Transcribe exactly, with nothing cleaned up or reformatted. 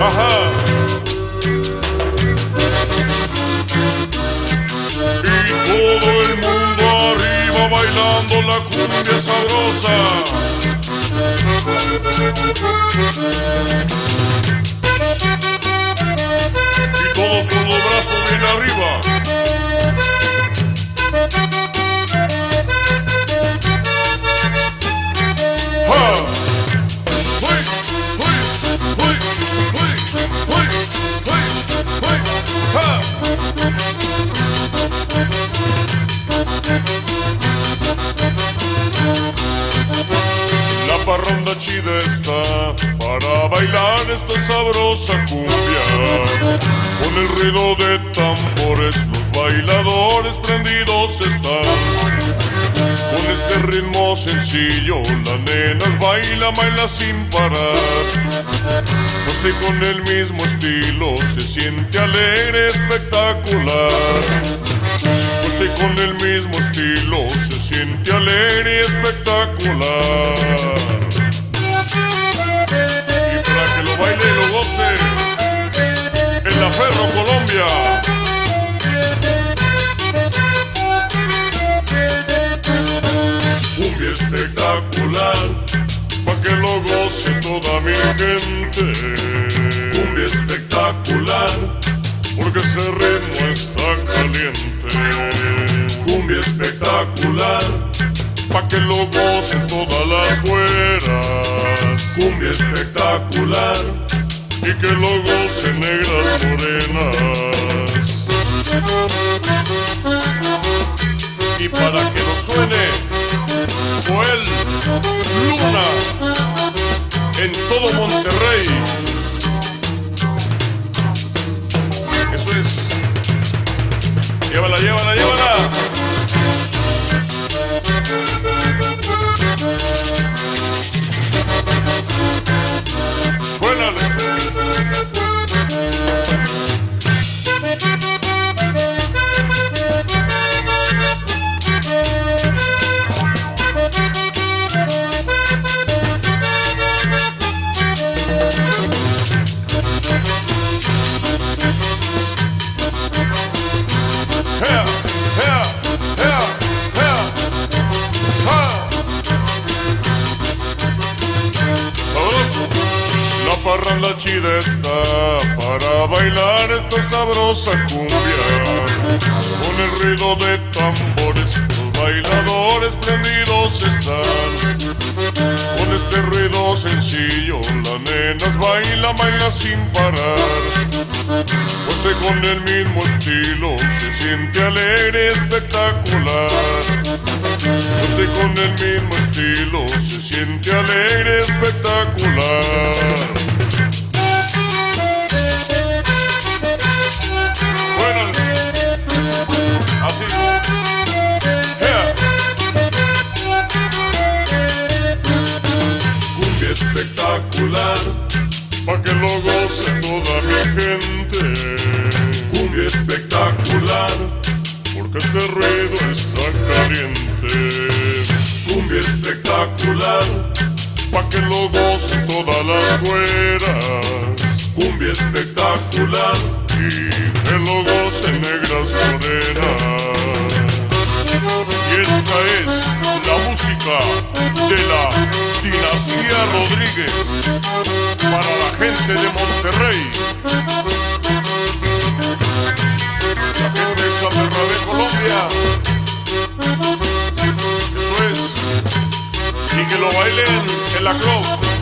Ajá. Y todo el mundo arriba bailando la cumbia sabrosa. Y todos con los brazos bien arriba. La parranda chida está para bailar esta sabrosa cumbia. Con el ruido de tambores los bailadores prendidos están. Con este ritmo sencillo las nenas bailan, bailan sin parar. No sé, con el mismo estilo se siente alegre, espectacular. No sé, con el mismo estilo se siente alegre y espectacular. Y para que lo baile y lo goce en La Ferro, Colombia. Cumbia espectacular, pa' que lo goce toda mi gente. Cumbia espectacular, porque ese ritmo está caliente. Cumbia espectacular, pa' que lo gocen todas las güeras. Cumbia espectacular, y que lo gocen negras morenas. Y para que no suene Joel Luna en todo Monterrey. Eso es. Llévala, llévala, llévala. Suénale. La parranda chida está para bailar esta sabrosa cumbia. Con el ruido de tambores los bailadores prendidos están. Con este ruido sencillo las nenas bailan, bailan sin parar. Pues con el mismo estilo se siente alegre, espectacular. Pues con el mismo estilo se siente alegre, espectacular. Bueno, así. Yeah. Cumbia espectacular, pa' que lo goce toda mi gente. Cumbia espectacular, porque este ruido está caliente. Cumbia espectacular, pa' que lo gocen todas las güeras. Cumbia espectacular, y que lo gocen negras morenas. Y esta es la música de la dinastía Rodríguez para la gente de Monterrey. La gente de San Bernabé, Colombia. Eso es. Y que lo bailen en la club.